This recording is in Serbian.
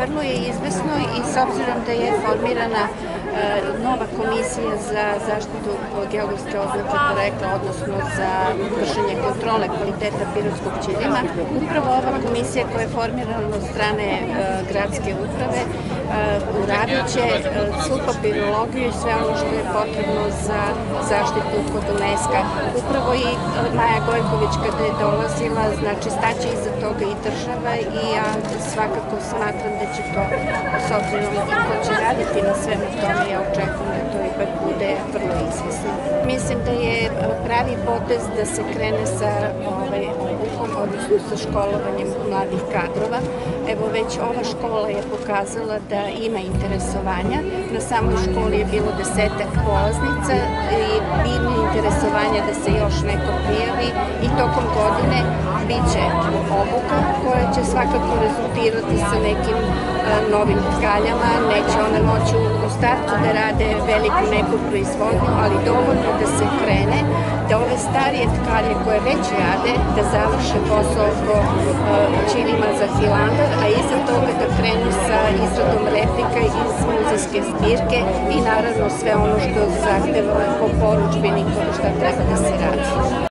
vrlo je izvesno i s obzirom da je formirana nova komisija za zaštitu geografske oznake porekla, odnosno za vršenje kontrole kvaliteta pirotskog ćilima, upravo ova komisija koja je formirana od strane gradske uprave uradit će svu papirologiju i sve ono što je potrebno za zaštitu kod UNESCO. Upravo i Maja Gojković kada je dolazila, znači staće iza toga i država i ja svakako smatram da će to, s obzirom i ko će raditi na svemu tome, ja očekujem da to ipak bude vrlo izvesno. Mislim da je pravi potez da se krene sa obukom, odnosno sa školovanjem mladih kadrova. Evo već ova škola je pokazala da ima interesovanja. Na samoj školi je bilo 10-ak polaznica i bilo interesovanja da se još neko prijavi i tokom godine biće obuka koja će svakako rezultirati sa nekim novim tkaljama. Neće one moći u startu da rade veliku neku proizvodnju, ali dovoljno da se krene, da ove starije tkalje koje već rade, da završe posao oko ćilima za Hilandar, a iza toga da krenu sa izradom replika iz muzejske zbirke i naravno sve ono što zahteva po poručbeniku šta treba da se radi.